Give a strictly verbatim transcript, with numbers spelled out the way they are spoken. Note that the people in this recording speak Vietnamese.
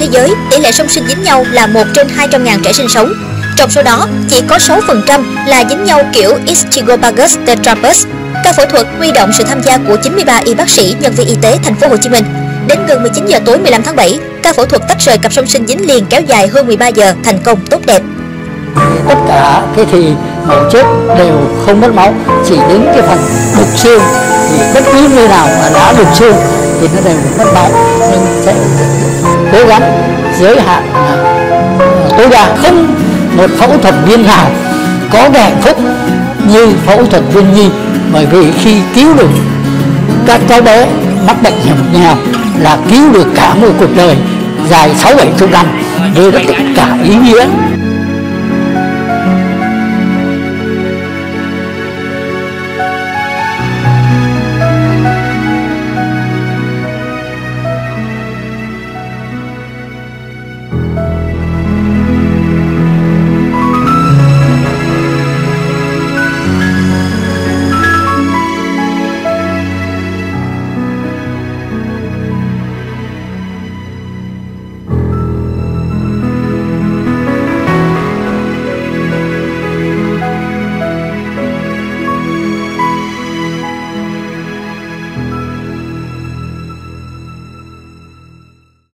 thế giới, tỷ lệ song sinh dính nhau là một trên hai trăm nghìn trẻ sinh sống. Trong số đó, chỉ có sáu phần trăm là dính nhau kiểu Stygopagus tetrapus. Ca phẫu thuật huy động sự tham gia của chín mươi ba y bác sĩ, nhân viên y tế thành phố Hồ Chí Minh. Đến gần mười chín giờ tối mười lăm tháng bảy, ca phẫu thuật tách rời cặp song sinh dính liền kéo dài hơn mười ba giờ thành công tốt đẹp. Tất cả cái thì mổ chết đều không mất máu, chỉ đến cái phần đục xương thì bất cứ nơi nào mà đã đục xương thì nó đều mất máu, nhưng sẽ cố gắng giới hạn tối đa. Không một phẫu thuật viên nào có cái hạnh phúc như phẫu thuật viên Nhi, bởi vì khi cứu được các cháu bé mắc bệnh hiểm nghèo là cứu được cả một cuộc đời dài sáu bảy chục năm với tất cả ý nghĩa